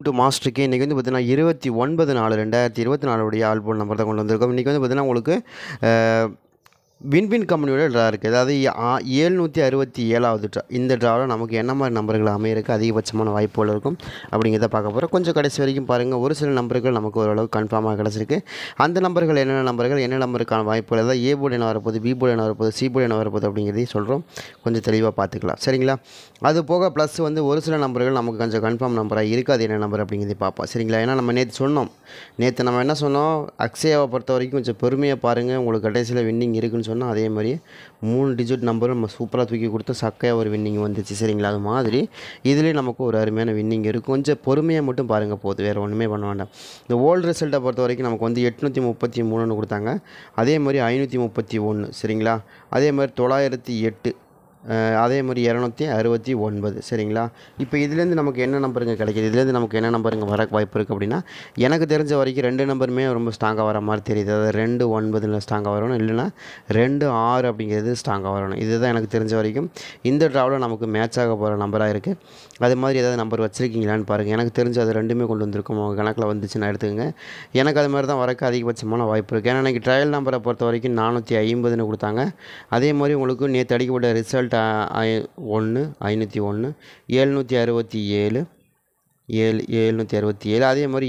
To மாஸ்டருக்கு இன்றைக்கி வந்து பார்த்தீங்கன்னா 29/4/2024 உடைய ஆல்பம் நம்பர் தான் கொண்டு வந்திருக்கோம். இன்றைக்கி வந்து பார்த்தீங்கன்னா உங்களுக்கு வின்வின் கம்பெனியோட ட்ரா இருக்குது. அதாவது 767வது ட்ரா. இந்த ட்ராவில் நமக்கு என்ன மாதிரி நம்பர்கள் அமையிறதுக்கு அதிகபட்சமான வாய்ப்புகள் இருக்கும் அப்படிங்கிறத பார்க்க போகிறோம். கொஞ்சம் கடைசி வரைக்கும் பாருங்கள். ஒரு சில நம்பர்கள் நமக்கு ஓரளவு கன்ஃபார்மாக கிடச்சிருக்கு. அந்த நம்பர்கள் என்னென்ன நம்பர்கள், என்ன நம்பருக்கான வாய்ப்புகள், அதாவது ஏ போர்டு என்ன வரப்போகுது, பி போர்டு என்ன வரப்போகுது, சி போர்டு என்ன வரப்போகுது அப்படிங்கிறதையும் சொல்கிறோம். கொஞ்சம் தெளிவாக பார்த்துக்கலாம், சரிங்களா? அது போக ப்ளஸ் வந்து ஒரு சில நம்பர்கள் நமக்கு கொஞ்சம் கன்ஃபார்ம் நம்பராக இருக்குது. அது என்ன நம்பர் அப்படிங்கிறதையும் பார்ப்போம், சரிங்களா? ஏன்னா நம்ம நேற்று நம்ம என்ன சொன்னோம், அக்ஷயாவை பொறுத்த வரைக்கும் கொஞ்சம் பொறுமையாக பாருங்கள். உங்களுக்கு கடைசியில் வின்னிங் இருக்குன்னு சொன்னால் அதே மாதிரி 3 டிஜிட் நம்பரும் நம்ம சூப்பராக தூக்கி கொடுத்து சக்கையாக ஒரு வின்னிங் வந்துச்சு, சரிங்களா? அது மாதிரி இதுலேயும் நமக்கு ஒரு அருமையான வின்னிங் இருக்கும். கொஞ்சம் பொறுமையாக மட்டும் பாருங்கள் போதும், வேறு ஒன்றுமே பண்ண வேண்டாம். இந்த ஓல்டு ரிசல்ட்டை பொறுத்த வரைக்கும் நமக்கு வந்து 833 கொடுத்தாங்க. அதே மாதிரி 531, சரிங்களா? அதே மாதிரி 908, அதே மாதிரி 269, சரிங்களா? இப்போ இதுலேருந்து நமக்கு என்ன நம்பருங்க கிடைக்கிது, இதுலேருந்து நமக்கு என்ன நம்பருங்க வர வாய்ப்பு இருக்குது அப்படின்னா, எனக்கு தெரிஞ்ச வரைக்கும் 2 நம்பருமே ரொம்ப ஸ்ட்ராங்காக வர மாதிரி தெரியுது. அதாவது 2-9 ஸ்ட்ராங்காக வரணும், இல்லைனா 2-6 அப்படிங்கிறது ஸ்ட்ராங்காக வரணும். இதுதான் எனக்கு தெரிஞ்ச வரைக்கும் இந்த ட்ராவில் நமக்கு மேட்ச் ஆக போகிற நம்பராக இருக்குது. அது மாதிரி ஏதாவது நம்பர் வச்சுருக்கீங்களான்னு பாருங்கள். எனக்கு தெரிஞ்சு அது ரெண்டுமே கொண்டு வந்திருக்கோம். உங்கள் கணக்கில் வந்துச்சுன்னா எடுத்துக்கங்க. எனக்கு அது மாதிரி தான் வரக்கு அதிகபட்சமான வாய்ப்பு இருக்குது. ஏன்னா எனக்கு ட்ரையல் நம்பரை பொறுத்த வரைக்கும் 450 கொடுத்தாங்க. அதே மாதிரி உங்களுக்கு நேற்று அடிக்கப்பட்ட ரிசல்ட் 1 501, 767, 767, அதே மாதிரி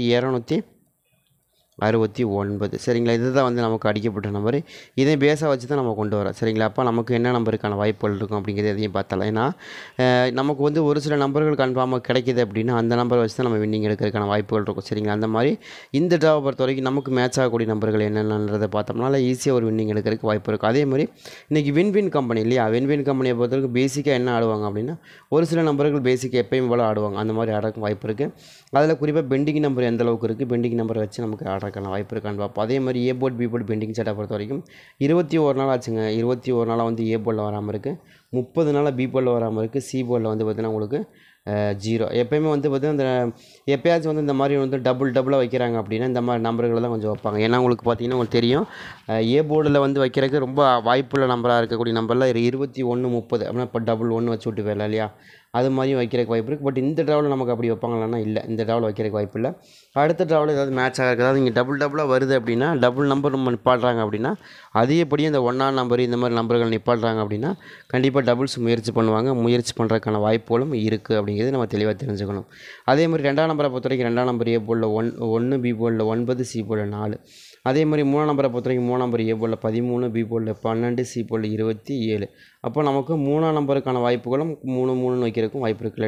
269, சரிங்களா? இதுதான் வந்து நமக்கு அடிக்கப்பட்ட நம்பர். இதை பேஸாக வச்சு தான் நம்ம கொண்டு வரோம், சரிங்களா? அப்போ நமக்கு என்ன நம்பருக்கான வாய்ப்புகள் இருக்கும் அப்படிங்கிறது எதையும் பார்த்தலாம். ஏன்னா நமக்கு வந்து ஒரு சில நம்பர்கள் கன்ஃபார்மாக கிடைக்கிது அப்படின்னா அந்த நம்பரை வச்சு தான் நம்ம வின்னிங் எடுக்கிறதுக்கான வாய்ப்புகள் இருக்கும், சரிங்களா? அந்த மாதிரி இந்த ட்ராவை பொறுத்த வரைக்கும் நமக்கு மேட்ச் ஆகக்கூடிய நம்பர்கள் என்னென்னன்றதை பார்த்தோம்னால ஈஸியாக ஒரு வின்னிங் எடுக்கிறதுக்கு வாய்ப்பு இருக்கும். அதே மாதிரி இன்றைக்கி வின்வின் கம்பெனி இல்லையா, வின்வின் கம்பெனியை பொறுத்த வரைக்கும் பேசிக்காக என்ன ஆடுவாங்க அப்படின்னா, ஒரு சில நம்பர்கள் பேசிக்காக எப்பயும் போல் ஆடுவாங்க. அந்த மாதிரி ஆடுறதுக்கு வாய்ப்பு இருக்குது. அதில் குறிப்பாக பெண்டிங் நம்பர் எந்த அளவுக்கு இருக்குது, பெண்டிங் நம்பரை வச்சு நமக்கு ஆடுறதுக்கான வாய்ப்பு இருக்கான்னு பார்ப்போம். அதே மாதிரி A board B board pending செட்டை பொறுத்த வரைக்கும் 21 நாள் ஆச்சுங்க. 21 நாளாக வந்து ஏ போர்டில் வராமல் இருக்குது, 30 நாளாக பி போர்டில் வராமல் இருக்குது, சி போர்டில் வந்து பார்த்திங்கன்னா உங்களுக்கு 0. எப்போயுமே வந்து பார்த்திங்கன்னா இந்த எப்போயாச்சும் வந்து இந்த மாதிரி வந்து டபுளாக வைக்கிறாங்க அப்படின்னா இந்த மாதிரி நம்பர்களை தான் கொஞ்சம் வைப்பாங்க. ஏன்னா உங்களுக்கு பார்த்திங்கன்னா உங்களுக்கு தெரியும், ஏ போர்டில் வந்து வைக்கிறதுக்கு ரொம்ப வாய்ப்புள்ள நம்பராக இருக்கக்கூடிய நம்பரில் 21 30 அப்படின்னா இப்போ 1 வச்சு விட்டு போயிடலாம் இல்லையா? அது மாதிரியும் வைக்கிறதுக்கு வாய்ப்பு இருக்குது. பட் இந்த ட்ராவில் நமக்கு அப்படி வைப்பாங்களான்னா இல்லை, இந்த ட்ராவில் வைக்கிறதுக்கு வாய்ப்பு இல்லை. அடுத்த ட்ராவில் ஏதாவது மேட்ச் ஆகிறது, அதாவது இங்கே டபுளாக வருது அப்படின்னா, டபுள் நம்பர் நம்ம நிப்பாடுறாங்க அப்படின்னா அதிகப்படியே இந்த 1ஆம் நம்பர் இந்த மாதிரி நம்பர்கள் நிப்பாடுறாங்க அப்படின்னா கண்டிப்பாக டபுள்ஸ் முயற்சி பண்ணுவாங்க. முயற்சி பண்ணுறதுக்கான வாய்ப்புகளும் இருக்குது அப்படிங்கிறது நம்ம தெளிவாக தெரிஞ்சுக்கணும். அதே மாதிரி 2ஆம் நம்பரை பொறுத்த வரைக்கும் 2ஆம் நம்பர் ஏ போர்டில் 1, பி போர்டில் 9, சி போர்டில் 4. அதே மாதிரி 3ஆம் நம்பரை பொறுத்த வரைக்கும் 3ஆம் நம்பர் ஏ போர்டில் 13, பி போர்டில் 12, சி போர்டில் 27. அப்போ நமக்கு 3ஆம் நம்பருக்கான வாய்ப்புகளும் 3 வைக்கிறதுக்கும் வாய்ப்பு இருக்குல்ல.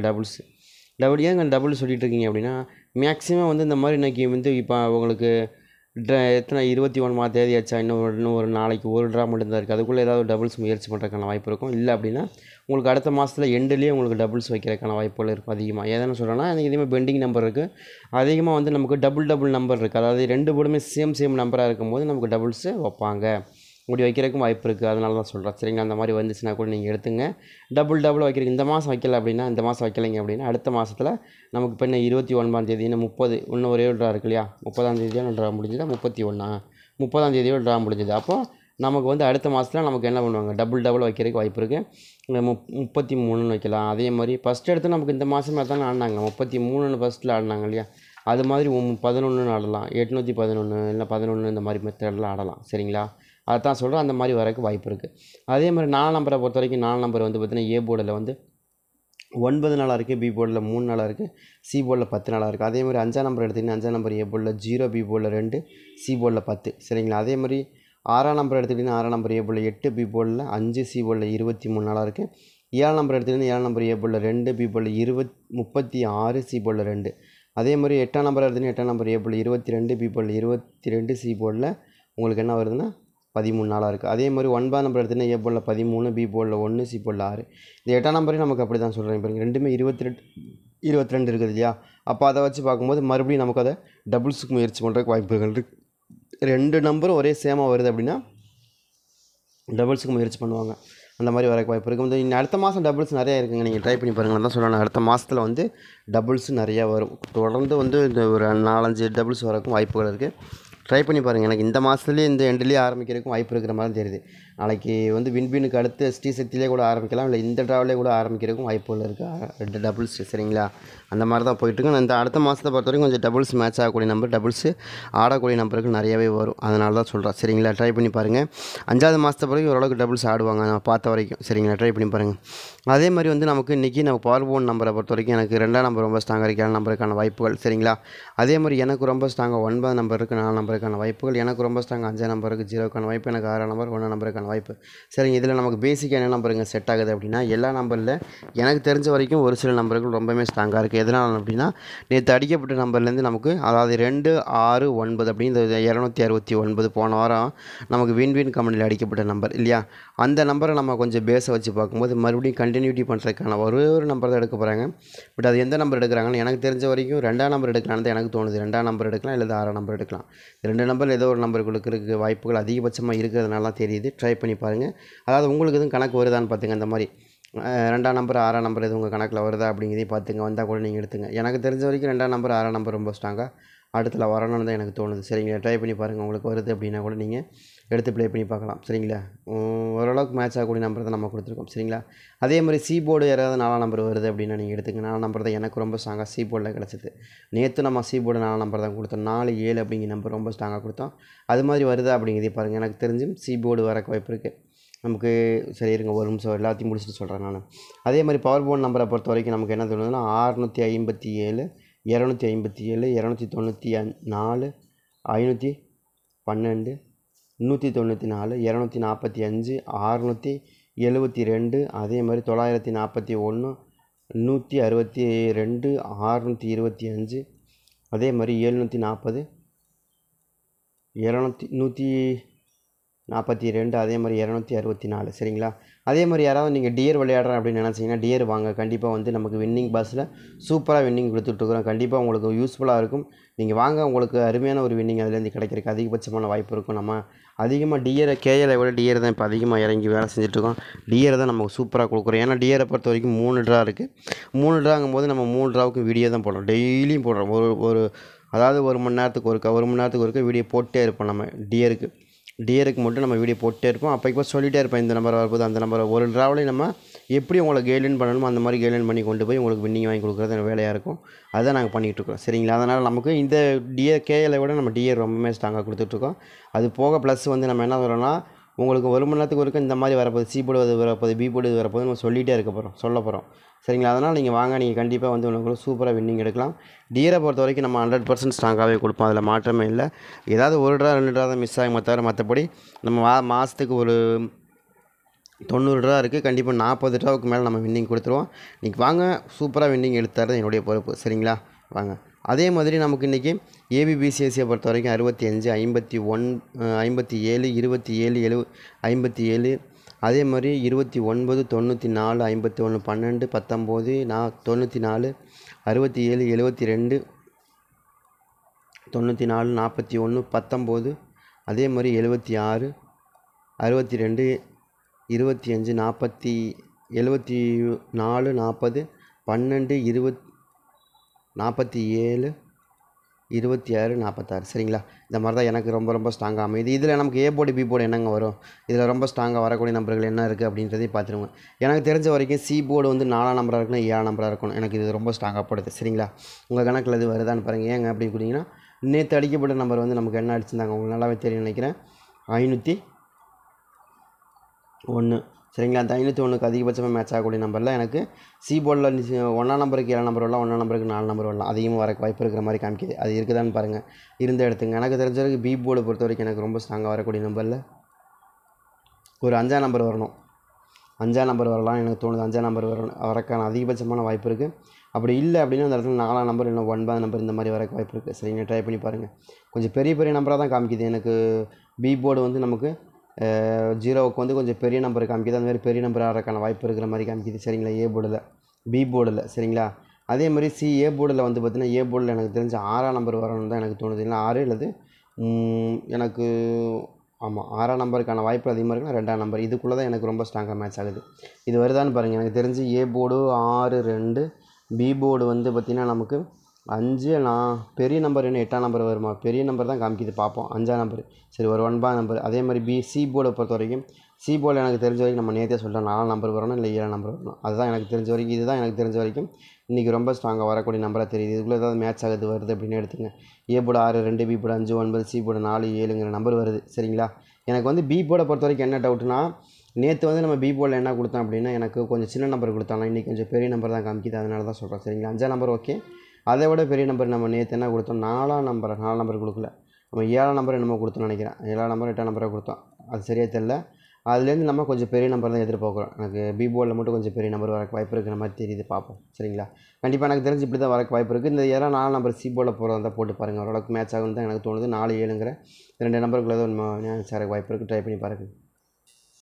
ஏங்க டபுள் சொல்லிட்டு இருக்கீங்க அப்படின்னா, மேக்ஸிமம் வந்து இந்த மாதிரி இன்றைக்கி வந்து இப்போ உங்களுக்கு எத்தனை 21ஆம் தேதி ஆச்சா, இன்னும் ஒரு நாளைக்கு ஒரு ட்ரா மட்டும்தான் இருக்குது. அதுக்குள்ளே ஏதாவது டபுள்ஸ் முயற்சி பண்ணுறதுக்கான வாய்ப்பு இருக்கும். இல்லை அப்படின்னா உங்களுக்கு அடுத்த மாதத்தில் எண்டுலேயே உங்களுக்கு டபுள்ஸ் வைக்கிறதுக்கான வாய்ப்புகள் இருக்கும் அதிகமாக. ஏதானு சொல்கிறேன்னா எனக்கு இதேமாதிரி பெண்டிங் நம்பர் இருக்குது. அதிகமாக வந்து நமக்கு டபுள் நம்பர் இருக்குது. அதாவது 2 போர்டுமே சேம் நம்பராக இருக்கும்போது நமக்கு டபுள்ஸு வைப்பாங்க. இப்படி வைக்கிறதுக்கும் வாய்ப்பு இருக்குது. அதனால தான் சொல்கிறேன், சரிங்களா? அந்த மாதிரி வந்துச்சுன்னா கூட நீங்கள் எடுத்துங்க. டபுள் வைக்கிறதுக்கு இந்த மாதம் வைக்கல அப்படின்னா, இந்த மாதம் வைக்கலைங்க அப்படின்னா அடுத்த மாதத்தில் நமக்கு இப்போ இன்னும் 29ஆம் தேதி, இன்னும் 30, இன்னும் ஒரே ஒரு ட்ரா இருக்கு இல்லையா? 30ஆம் தேதியோட ட்ரா முடிஞ்சுதா, 30ஆம் தேதியோட ட்ரா முடிஞ்சுது. அப்போது நமக்கு வந்து அடுத்த மாதத்தில் நமக்கு என்ன பண்ணுவாங்க, டபுள் வைக்கிறதுக்கு வாய்ப்பு இருக்குது. 33 வைக்கலாம். அதே மாதிரி ஃபஸ்ட்டு எடுத்து நமக்கு இந்த மாதமே தானே ஆடினாங்க, 33 ஃபஸ்ட்டில் ஆடினாங்க இல்லையா? அது மாதிரி 11 ஆடலாம், 811 இல்லை 11 இந்த மாதிரி மெத்தடெலாம் ஆடலாம், சரிங்களா? அதுதான் சொல்கிறேன், அந்த மாதிரி வரக்கு வாய்ப்பு இருக்குது. அதே மாதிரி 4 நம்பரை பொறுத்த வரைக்கும் 4 நம்பர் வந்து பார்த்திங்கன்னா ஏ போர்டில் வந்து 9 நாளாக இருக்குது, பி போர்டில் 3 நாளாக இருக்குது, சி போர்டில் 10 நாளாக இருக்குது. அதே மாதிரி 5ஆம் நம்பர் எடுத்திங்கன்னா 5ஆம் நம்பர் ஏ போர்டில் 0, பி போர்டில் 2, சி போர்டில் 10, சரிங்களா? அதே மாதிரி 6ஆம் நம்பர் எடுத்துக்கிட்டிங்கன்னா 6ஆம் நம்பர் ஏ போர்டில் 8, பி போர்டில் 5, சி போர்டில் 23 நாளாக இருக்குது. 7ஆம் நம்பர் எடுத்துக்கிட்டிங்கன்னா 7ஆம் நம்பர் ஏ போர்டில் 2, பி போர்டில் 36, சி போர்டில் 2. அதே மாதிரி 8ஆம் நம்பர் எடுத்திங்கன்னா 8ஆம் நம்பர் ஏ போர்டில் 22, பி போர்டில் 22, சி போர்டில் உங்களுக்கு என்ன வருதுன்னா 13 நாளாக இருக்குது. அதே மாதிரி 9ஆம் நம்பர் எடுத்திங்கன்னா ஏ போர்டில் 13, பி போர்டில் 1, சி போர்டில் 6. இந்த 8ஆம் நம்பரையும் நமக்கு அப்படி தான் சொல்கிறேன். இப்போ ரெண்டுமே 22 இருக்குது இல்லையா? அப்போ அதை வச்சு பார்க்கும்போது மறுபடியும் நமக்கு அதை டபுள்ஸுக்கு முயற்சி பண்ணுறதுக்கு வாய்ப்புகள் இருக்குது. 2 நம்பரும் ஒரே சேமாக வருது அப்படின்னா டபுள்ஸுக்கு முயற்சி பண்ணுவாங்க. அந்த மாதிரி வரக்கு வாய்ப்பு இருக்குது. வந்து இன்னும் அடுத்த மாதம் டபுள்ஸ் நிறையா இருக்குங்க. நீங்கள் ட்ரை பண்ணி பாருங்கள். தான் சொல்லணும், அடுத்த மாதத்தில் வந்து டபுள்ஸு நிறையா வரும். தொடர்ந்து வந்து இந்த ஒரு 4-5 டபுள்ஸ் வரக்கும் வாய்ப்புகள் இருக்குது. ட்ரை பண்ணி பாருங்கள். எனக்கு இந்த மாதத்துலேயே இந்த எண்ட்லேயே ஆரம்பிக்கிறதுக்கும் வாய்ப்பு இருக்கிற மாதிரி தெரியுது. நாளைக்கு வந்து வின்பினுக்கு அடுத்து ஸ்ரீ சக்தியிலே கூட ஆரம்பிக்கலாம், இல்லை இந்த ட்ராவலே கூட ஆரம்பிக்கிறதுக்கும் வாய்ப்புகள் இருக்குது. 2 டபுள்ஸ் சரிங்களா, அந்த மாதிரி தான் போயிட்டுருக்கு. இந்த அடுத்த மாதத்தை பொறுத்த வரைக்கும் கொஞ்சம் டபுள்ஸ் மேட்ச் ஆகக்கூடிய நம்பர், டபுள்ஸு ஆடக்கூடிய நம்பருக்கு நிறையவே வரும். அதனால தான் சொல்கிறேன் சரிங்களா. ட்ரை பண்ணி பாருங்கள். 5வது மாதத்தை பிறகு ஓரளவுக்கு டபுள்ஸ் ஆடுவாங்க நான் பார்த்த வரைக்கும் சரிங்களா. ட்ரை பண்ணி பாருங்கள். அதே மாதிரி வந்து நமக்கு இன்றைக்கி நம்ம பவர் போன் நம்பரை பொறுத்த வரைக்கும் எனக்கு 2ஆம் நம்பர் ரொம்ப ஸ்ட்ராங்காக இருக்குது, 7 நம்பருக்கான வாய்ப்புகள் சரிங்களா. அதே மாதிரி எனக்கு ரொம்ப ஸ்ட்ராங்காக 9 நம்பர் இருக்குது, 4 நம்பருக்கான வாய்ப்புகள். எனக்கு ரொம்ப ஸ்ட்ராங்காக 5 நம்பருக்கு 0க்கான வாய்ப்பு, எனக்கு 6 நம்பர் 1 நம்பருக்கான வாய்ப்பு சரிங்க. இதில் நமக்கு பேசிக்காக என்ன நம்பருங்க செட் ஆகுது அப்படின்னா, எல்லா நம்பரில் எனக்கு தெரிஞ்ச வரைக்கும் ஒரு சில நம்பர்கள் ரொம்பவே ஸ்ட்ராங்காக இருக்குது. எதனால் அப்படின்னா, நேற்று அடிக்கப்பட்ட நம்பர்லேருந்து நமக்கு அதாவது 2, 6, 9 அப்படின்னு இந்த 269 போன வாரம் நமக்கு வின் கம்பெனியில் அடிக்கப்பட்ட நம்பர் இல்லையா. அந்த நம்பரை நம்ம கொஞ்சம் பேஸை வச்சு பார்க்கும்போது மறுபடியும் கண்டினியூட்டி பண்ணுறதுக்கான ஒரு நம்பர் தான் எடுக்க போகிறாங்க. பட் அது எந்த நம்பர் எடுக்கிறாங்கன்னு எனக்கு தெரிஞ்ச வரைக்கும் 2ஆம் நம்பர் எடுக்கலான்னு தான் எனக்கு தோணுது. 2ஆம் நம்பர் எடுக்கலாம், இல்லை 6ஆம் நம்பர் எடுக்கலாம். 2 நம்பர் ஏதோ ஒரு நம்பர் கொடுக்கறதுக்கு வாய்ப்புகள் அதிகபட்சமாக இருக்கிறதுனால தெரியுது. ட்ரை பண்ணி பாருங்கள். அதாவது உங்களுக்கு எதுவும் கணக்கு வருதான்னு பார்த்துங்க. அந்த மாதிரி 2ஆம் நம்பர் 6ஆம் நம்பர் எதுவும் உங்கள் கணக்கில் வருதா அப்படிங்கிறதையும் பார்த்துங்க. வந்தால் கூட நீங்கள் எடுத்துங்க. எனக்கு தெரிஞ்ச வரைக்கும் 2ஆம் நம்பர் 6ஆம் நம்பர் ரொம்ப ஸ்ட்ராங்காக அடுத்துல வரணும்னு தான் எனக்கு தோணுது சரிங்களா. ட்ரை பண்ணி பாருங்கள். உங்களுக்கு வருது அப்படின்னா கூட நீங்கள் எடுத்து ப்ளே பண்ணி பார்க்கலாம் சரிங்களா. ஓரளவுக்கு மேட்ச் ஆகக்கூடிய நம்பர் தான் நம்ம கொடுத்துருக்கோம் சரிங்களா. அதே மாதிரி சி போர்டு யாராவது 4ஆம் நம்பர் வருது அப்படின்னா நீங்கள் எடுத்துங்க. 4ஆம் நம்பர் தான் எனக்கு ரொம்ப ஸ்ட்ராங்காக சி போர்டில் கிடச்சிது. நேற்று நம்ம சி போர்டு 4ஆம் நம்பர் தான் கொடுத்தோம். 4, 7 அப்படிங்கிற நம்பர் ரொம்ப ஸ்ட்ராங்காக கொடுத்தோம். அது மாதிரி வருதா அப்படிங்கிறதே பாருங்கள். எனக்கு தெரிஞ்சு சி போர்டு வரக்கு வாய்ப்பு இருக்குது நமக்கு. சரி இருங்க ஒரு நிமிஷம் எல்லாத்தையும் முடிச்சுட்டு சொல்கிறேன் நான். அதே மாதிரி பவர் போர்டு நம்பரை பொறுத்த வரைக்கும் நமக்கு என்ன தோணுதுன்னா 657, 257, 294, 512, 394, 245, 672, அதே மாதிரி 941, 162, 625, அதே மாதிரி 740, 142, அதே மாதிரி 264 சரிங்களா. அதே மாதிரி யாராவது நீங்கள் டியர் விளையாடுறேன் அப்படின்னு நினச்சிங்கன்னா டியர் வாங்க. கண்டிப்பாக வந்து நமக்கு வின்னிங் பாஸில் சூப்பராக வின்னிங் கொடுத்துட்ருக்குறோம். கண்டிப்பாக உங்களுக்கு யூஸ்ஃபுல்லாக இருக்கும். நீங்கள் வாங்க, உங்களுக்கு அருமையான ஒரு வின்னிங் அதுலேருந்து கிடைக்கிறதுக்கு அதிகபட்சமான வாய்ப்பு இருக்கும். நம்ம அதிகமாக டியரை கேஎலை விட டியர் தான் இப்போ அதிகமாக இறங்கி வேலை செஞ்சுட்ருக்கோம். டியரை தான் நமக்கு சூப்பராக கொடுக்குறோம். ஏன்னா டியரை பொறுத்த வரைக்கும் 3 ட்ரா இருக்குது. 3 ட்ராங்கும் போது நம்ம 3 ட்ராவுக்கு வீடியோ தான் போடுறோம். டெய்லியும் போடுறோம். ஒரு அதாவது 1 மணி நேரத்துக்கு ஒருக்க வீடியோ போட்டே இருப்போம். நம்ம டியருக்கு மட்டும் நம்ம வீடியோ போட்டே இருப்போம். அப்போ சொல்லிகிட்டே இருப்போம், இந்த நம்பர் வரப்போது அந்த நம்பர். ஒரு ட்ராவலையும் நம்ம எப்படி உங்களை கெயிலின் பண்ணணுமோ அந்த மாதிரி கெயிலின் பண்ணி கொண்டு போய் உங்களுக்கு வின்னிங் வாங்கி கொடுக்குறது வேலையாக இருக்கும். அதுதான் நாங்கள் பண்ணிகிட்ருக்கோம் சரிங்களா. அதனால் நமக்கு இந்த கேஎலை விட நம்ம டியர் ரொம்பவே ஸ்ட்ராங்காக கொடுத்துட்ருக்கோம். அது போக ப்ளஸ் வந்து நம்ம என்ன சொல்கிறோன்னா, உங்களுக்கு 1 மணி நேரத்துக்கு ஒருக்க இந்த மாதிரி வரப்போகுது, சி போர்டு இது வரப்போகுது, பி போர்டு இது வரப்போகுது நம்ம சொல்லிகிட்டே சொல்ல போகிறோம் சரிங்களா. அதனால் நீங்கள் வாங்க, நீங்கள் கண்டிப்பாக வந்து உங்களுக்கு சூப்பராக வின்னிங் எடுக்கலாம். டியரை பொறுத்த வரைக்கும் நம்ம 100% ஸ்ட்ராங்காகவே கொடுப்போம். அதில் மாற்றமே இல்லை. ஏதாவது 1 ட்ரா 2 ட்ரா தான் மிஸ் ஆகும் தவிர மற்றபடி நம்ம மாதத்துக்கு ஒரு 90 ட்ரா இருக்குது. கண்டிப்பாக 40 ட்ராவுக்கு மேலே நம்ம வின்னிங் கொடுத்துருவோம். நீங்கள் வாங்க, சூப்பராக வின்னிங் எடுத்துறது என்னுடைய பொறுப்பு சரிங்களா. வாங்க. அதே மாதிரி நமக்கு இன்றைக்கி ஏபிபிசிஎஸ்சியை பொறுத்த வரைக்கும் 65, 57, 27, 57, அதே மாதிரி 29, 94, 51, 12, 19, 94, 67, 72, 94, 41, 19, அதே மாதிரி 76, 62, 25, 40, 74, 40, 12, 20, 47, 26, 46 சரிங்களா. இந்த மாதிரி தான் எனக்கு ரொம்ப ஸ்ட்ராங்காக அமையுது. இதில் நமக்கு ஏ போர்டு பி போர்டு என்னங்க வரும், இதில் ரொம்ப ஸ்ட்ராங்காக வரக்கூடிய நம்பர்கள் என்ன இருக்குது அப்படின்றதையும் பார்த்துருவோம். எனக்கு தெரிஞ்ச வரைக்கும் சி போர்டு வந்து 4ஆம் நம்பராக இருக்கணும், 7ஆம் நம்பராக இருக்கணும். எனக்கு இது ரொம்ப ஸ்ட்ராங்காக படுது சரிங்களா. உங்கள் கணக்கில் இது வருதான்னு பாருங்கள். ஏங்க அப்படின்னு கூட்டிங்கன்னா, நேற்று அடிக்கப்பட்ட நம்பர் வந்து நமக்கு என்ன அடிச்சிருந்தாங்க உங்களுக்கு நல்லாவே தெரியும் நினைக்கிறேன், 501 சரிங்களா. அந்த 501க்கு அதிகபட்சமாக மேட்ச் ஆகக்கூடிய நம்பரில் எனக்கு சி போர்டில் 1ஆம் நம்பருக்கு 7ஆம் நம்பர் வரலாம், 1ஆம் நம்பருக்கு 4 நம்பர் வரலாம், அதிகமாக வர வாய்ப்பு இருக்கிற மாதிரி காமிக்குது. அது இருக்குதான்னு பாருங்கள், இருந்த இடத்துங்க. எனக்கு தெரிஞ்ச வரைக்கும் பி போர்டை பொறுத்த வரைக்கும் எனக்கு ரொம்ப ஸ்ட்ராங்காக வரக்கூடிய நம்பரில் ஒரு 5ஆம் நம்பர் வரணும். 5ஆம் நம்பர் வரலாம் எனக்கு தோணுது. 5ஆம் நம்பர் வரக்கான அதிகபட்சமான வாய்ப்பு இருக்குது. அப்படி இல்லை அப்படின்னா அந்த இடத்துல 4ஆம் நம்பர் இல்லை 9ஆம் நம்பர் இந்த மாதிரி வரக்கு வாய்ப்பு இருக்குது சரிங்க. ட்ரை பண்ணி பாருங்கள். கொஞ்சம் பெரிய நம்பராக தான் காமிக்குது. எனக்கு பி போர்டு வந்து நமக்கு 0க்கு வந்து கொஞ்சம் பெரிய நம்பர் காமிக்குது. அந்த மாதிரி பெரிய நம்பர் ஆகிறதுக்கான வாய்ப்பு இருக்கிற மாதிரி காமிக்குது சரிங்களா. ஏ போர்டில், பி போர்டில் சரிங்களா. அதே மாதிரி ஏ போர்டில் வந்து பார்த்திங்கன்னா, ஏ போர்டில் எனக்கு தெரிஞ்ச 6ஆம் நம்பர் வரணும்னு தான் எனக்கு தோணுது. இல்லை 6 அல்லது எனக்கு ஆமாம் 6ஆம் நம்பருக்கான வாய்ப்பு அதிகமாக இருக்குன்னா 2ஆம் நம்பர் இதுக்குள்ளே தான் எனக்கு ரொம்ப ஸ்ட்ராங்காக மேட்ச் ஆகுது. இது வருதான்னு பாருங்கள். எனக்கு தெரிஞ்சு ஏ போர்டு 6, 2, பி போர்டு வந்து பார்த்திங்கன்னா நமக்கு 5 நான் பெரிய நம்பர் என்ன 8ஆம் நம்பர் வருமா? பெரிய நம்பர் தான் காமிக்குது பார்ப்போம். 5ஆம் நம்பர். சரி ஒரு 9ஆம் நம்பர். அதே மாதிரி சி போர்டை பொறுத்த வரைக்கும் சி போர்டில் எனக்கு தெரிஞ்ச வரைக்கும் நம்ம நேற்றே சொல்லிட்டோம் 4 நம்பர் வரணும் இல்லை 7 நம்பர் வரணும். அதுதான் எனக்கு தெரிஞ்ச வரைக்கும் இதுதான் எனக்கு தெரிஞ்ச வரைக்கும் இன்றைக்கி ரொம்ப ஸ்ட்ராங்காக வரக்கூடிய நம்பராக தெரியுது. இதுக்குள்ளே ஏதாவது மேட்ச் ஆகுது வருது அப்படின்னு எடுத்துங்க. A board 6 2 B board 5 9 C board 4 7ங்கிற நம்பர் வருது. சரிங்களா? எனக்கு வந்து பி போர்டை பொறுத்த வரைக்கும் என்ன டவுட்னா நேற்று வந்து நம்ம பி போர்டில் என்ன கொடுத்தோம் அப்படின்னா எனக்கு கொஞ்சம் சின்ன நம்பர் கொடுத்தாங்க. இன்றைக்கி கொஞ்சம் பெரிய நம்பர் தான் காமிக்குது. அதனால தான் சொல்கிறேன். சரிங்களா? 5ஆம் நம்பர் ஓகே. அதை விட பெரிய நம்பர் நம்ம நேற்று என்ன கொடுத்தோம் 4ஆம் நம்பர் கொடுக்கல. நம்ம 7ஆம் நம்பர் என்னமோ கொடுத்தோம்னு நினைக்கிறேன். 7ஆம் நம்பர் 8ஆம் நம்பராக கொடுத்தோம். அது சரியாக தெரில. அதுலேருந்து நம்ம கொஞ்சம் பெரிய நம்பர் தான் எதிர்பார்க்குறோம். எனக்கு பி போர்டில் மட்டும் கொஞ்சம் பெரிய நம்பர் வரக்கு வாய்ப்பு இருக்கிற மாதிரி தெரியுது. பார்ப்போம். சரிங்களா? கண்டிப்பாக எனக்கு தெரிஞ்சு இப்படி தான் வரக்கு வாய்ப்பு இருக்குது. இந்த 4 நம்பர் சி போர்டில் போகிறதா போட்டு பாருங்கள். ஓரளவுக்கு மேட்ச் ஆகுன்னு தான் எனக்கு தோணுது. 4 7ங்கிற 2 நம்பருக்குள்ளே தான் சேரக்கு வாய்ப்பு இருக்குது. ட்ரை பண்ணி பாருங்கள்.